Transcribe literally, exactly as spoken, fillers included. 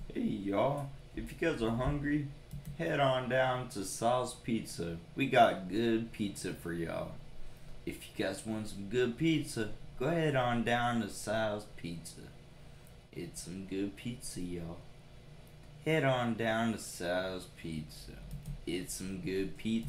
Hey y'all, if you guys are hungry, head on down to Sal's Pizza. We got good pizza for y'all. If you guys want some good pizza, go ahead on down to Sal's Pizza. It's some good pizza, y'all. Head on down to Sal's Pizza. It's some good pizza.